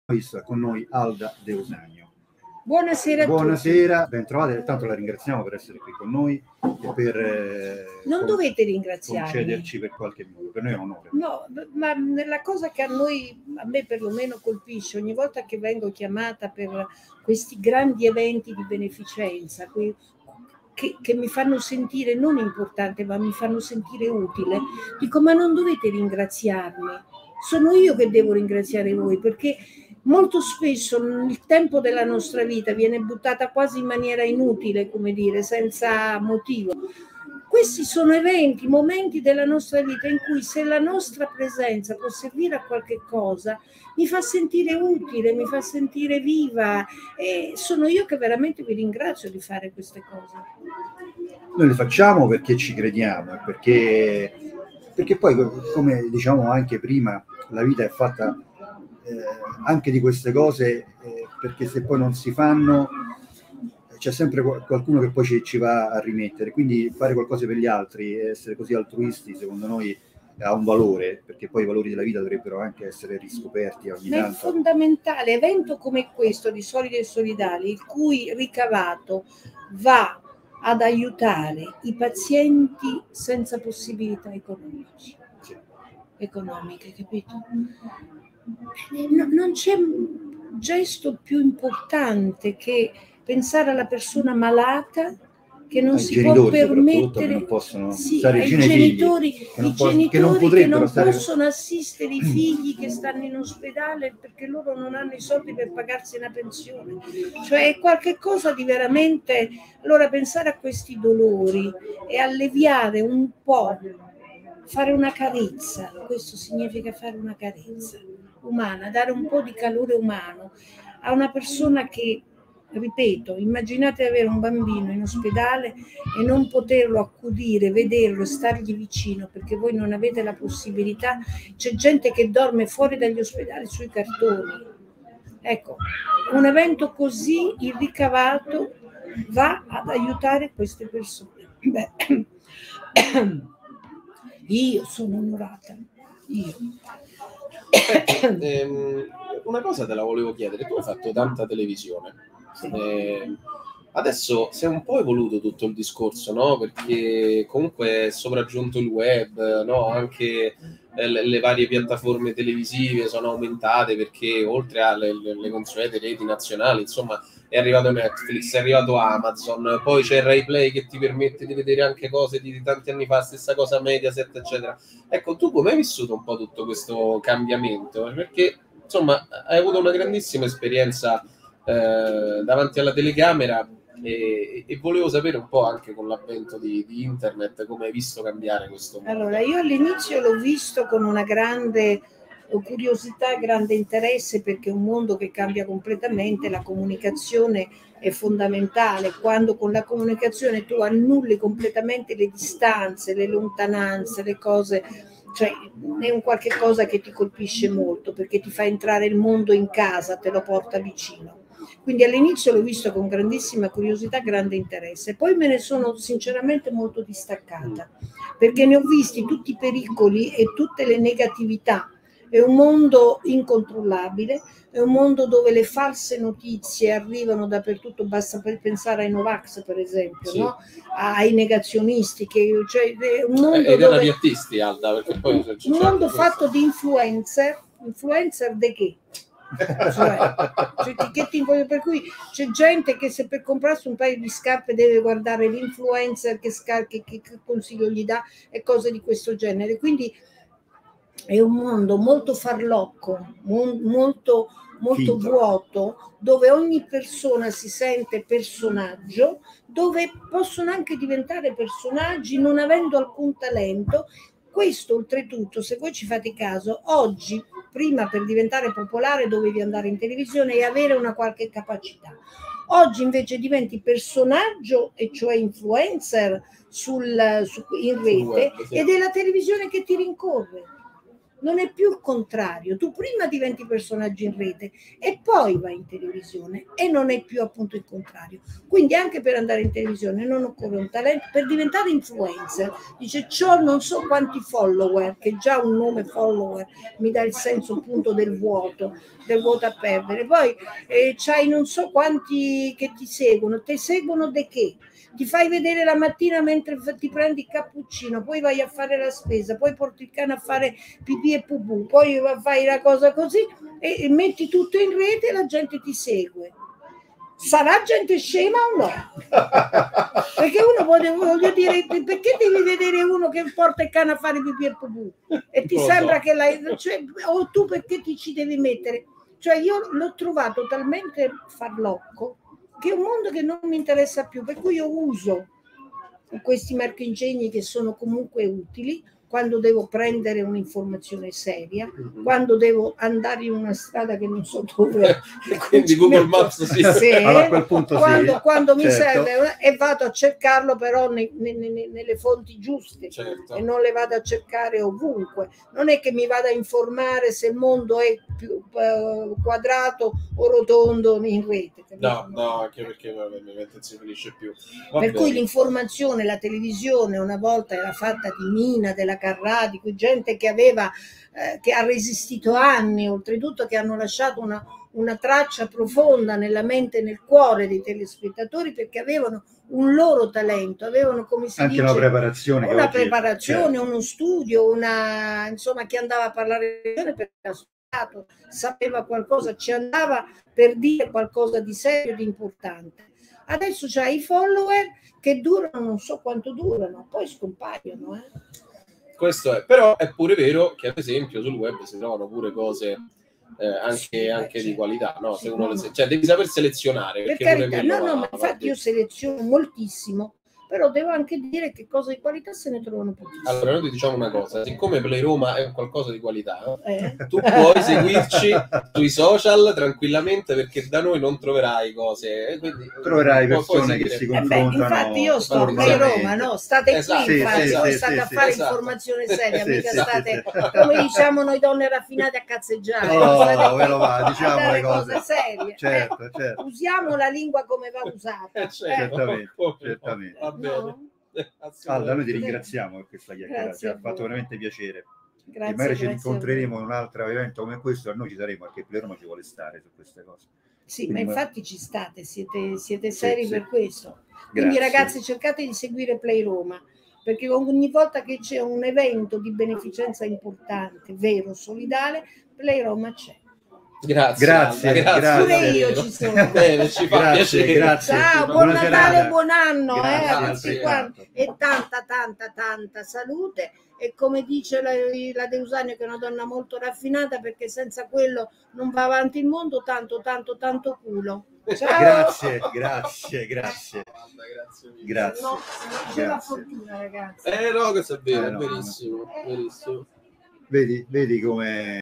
Con noi Alda De Usanio. Buonasera a Buonasera, tutti. ben trovate. Tanto la ringraziamo per essere qui con noi e per non dovete ringraziarmi, concederci per qualche minuto, per noi è un onore. No, ma la cosa che a me perlomeno colpisce ogni volta che vengo chiamata per questi grandi eventi di beneficenza che mi fanno sentire non importante ma mi fanno sentire utile, dico ma non dovete ringraziarmi, sono io che devo ringraziare voi, perché molto spesso il tempo della nostra vita viene buttata quasi in maniera inutile, come dire, senza motivo. Questi sono eventi, momenti della nostra vita in cui, se la nostra presenza può servire a qualche cosa, mi fa sentire utile, mi fa sentire viva, e sono io che veramente vi ringrazio di fare queste cose. Noi le facciamo perché ci crediamo, perché poi, come diciamo anche prima, la vita è fatta anche di queste cose, perché se poi non si fanno c'è sempre qualcuno che poi ci va a rimettere, quindi fare qualcosa per gli altri, essere così altruisti, secondo noi ha un valore, perché poi i valori della vita dovrebbero anche essere riscoperti ogni tanto. Ma è fondamentale, evento come questo di Solidi e Solidali, il cui ricavato va ad aiutare i pazienti senza possibilità economiche, capito? Non c'è gesto più importante che pensare alla persona malata che non si può permettere, non possono stare ai genitori che non possono assistere i figli che stanno in ospedale perché loro non hanno i soldi per pagarsi una pensione, cioè è qualche cosa di veramente. Allora pensare a questi dolori e alleviare un po', fare una carezza, questo significa fare una carezza umana, dare un po' di calore umano a una persona che, ripeto, immaginate avere un bambino in ospedale e non poterlo accudire, vederlo, stargli vicino perché voi non avete la possibilità. C'è gente che dorme fuori dagli ospedali sui cartoni. Ecco, un evento così, il ricavato va ad aiutare queste persone. Beh, io sono onorata. Una cosa te la volevo chiedere, tu hai fatto tanta televisione, sì. Adesso si è un po' evoluto tutto il discorso, no? Perché comunque è sopraggiunto il web, no? Anche le varie piattaforme televisive sono aumentate, perché oltre alle consuete reti nazionali, insomma, è arrivato Netflix, è arrivato Amazon, poi c'è Rai Play che ti permette di vedere anche cose di tanti anni fa, stessa cosa Mediaset, eccetera. Ecco, tu come hai vissuto un po' tutto questo cambiamento? Perché, insomma, hai avuto una grandissima esperienza davanti alla telecamera e volevo sapere un po' anche con l'avvento di internet come hai visto cambiare questo mondo. Allora, io all'inizio l'ho visto con una grande curiosità e grande interesse, perché è un mondo che cambia completamente, la comunicazione è fondamentale. Quando con la comunicazione tu annulli completamente le distanze, le lontananze, le cose, cioè è un qualche cosa che ti colpisce molto, perché ti fa entrare il mondo in casa, te lo porta vicino. Quindi all'inizio l'ho visto con grandissima curiosità, grande interesse, poi me ne sono sinceramente molto distaccata, perché ne ho visti tutti i pericoli e tutte le negatività. È un mondo incontrollabile, è un mondo dove le false notizie arrivano dappertutto, basta per pensare ai Novax, per esempio, sì, no? Ai negazionisti, cioè è un mondo ed dove... artisti, Alda, perché poi un mondo fatto di influencer di che? Per cui c'è gente che, se per comprarsi un paio di scarpe deve guardare l'influencer che consiglio gli dà e cose di questo genere. Quindi è un mondo molto farlocco, molto vuoto, dove ogni persona si sente personaggio, dove possono anche diventare personaggi non avendo alcun talento. Questo oltretutto, se voi ci fate caso, oggi, prima per diventare popolare dovevi andare in televisione e avere una qualche capacità. Oggi invece diventi personaggio, e cioè influencer in rete, ed è la televisione che ti rincorre. Non è più il contrario. Tu prima diventi personaggio in rete e poi vai in televisione, e non è più appunto il contrario. Quindi anche per andare in televisione non occorre un talento. Per diventare influencer, dice, c'ho non so quanti follower, che già un nome follower mi dà il senso appunto del vuoto a perdere. Poi c'hai non so quanti che ti seguono di che? Ti fai vedere la mattina mentre ti prendi il cappuccino, poi vai a fare la spesa, poi porti il cane a fare pipì e pupù, poi fai la cosa così e metti tutto in rete e la gente ti segue. Sarà gente scema o no? Perché uno voglio dire, perché devi vedere uno che porta il cane a fare pipì e pupù e ti sembra che o tu perché ti ci devi mettere? Cioè io l'ho trovato talmente farlocco che è un mondo che non mi interessa più, per cui io uso questi marchingegni che sono comunque utili quando devo prendere un'informazione seria, quando devo andare in una strada che non so dove, quindi Google Maps allora, a quel punto quando mi serve e vado a cercarlo però nelle fonti giuste, e non le vado a cercare ovunque. Non è che mi vado a informare se il mondo è più quadrato o rotondo in rete. No, anche perché non si finisce più. Per cui l'informazione, la televisione una volta era fatta di Mina, della Carrà, di gente che aveva che ha resistito anni, oltretutto che hanno lasciato una traccia profonda nella mente e nel cuore dei telespettatori, perché avevano un loro talento, avevano, come si anche dice, una preparazione, uno studio, insomma, chi andava a parlare per sapeva qualcosa, ci andava per dire qualcosa di serio e di importante. Adesso c'hai i follower che durano non so quanto durano, poi scompaiono. Questo è, però è pure vero che ad esempio sul web si trovano pure cose anche di qualità, no? Se uno cioè devi saper selezionare, per carità, ma infatti io seleziono moltissimo, però devo anche dire che cose di qualità se ne trovano pochissime. Allora noi ti diciamo una cosa, siccome Play Roma è qualcosa di qualità, tu puoi seguirci sui social tranquillamente, perché da noi non troverai cose, quindi troverai persone che si confrontano. Infatti io sto a Play Roma, no? State qui, infatti voi state a fare informazione seria, mica state, come diciamo noi donne raffinate, a cazzeggiare. No, ve lo va, diciamo le cose serie. Certo. Usiamo la lingua come va usata. Certamente. Va bene. Allora, noi ti ringraziamo per questa chiacchierata, ci ha fatto veramente piacere. E magari ci incontreremo in un altro evento come questo, a noi ci saremo, perché Play Roma ci vuole stare su queste cose. Sì, quindi, ma infatti ci state, siete seri per questo. Quindi ragazzi, cercate di seguire Play Roma, perché ogni volta che c'è un evento di beneficenza importante, vero, solidale, Play Roma c'è. Grazie. Pure io ci sono. Ci fa piacere. Grazie. Ciao, buon Natale e buon anno a tutti quanti. E tanta salute. E come dice la Deusanio, che è una donna molto raffinata, perché senza quello non va avanti il mondo, tanto culo. Ciao. Grazie. No, non c'è la fortuna, ragazzi. No, questo è vero, verissimo. Vedi come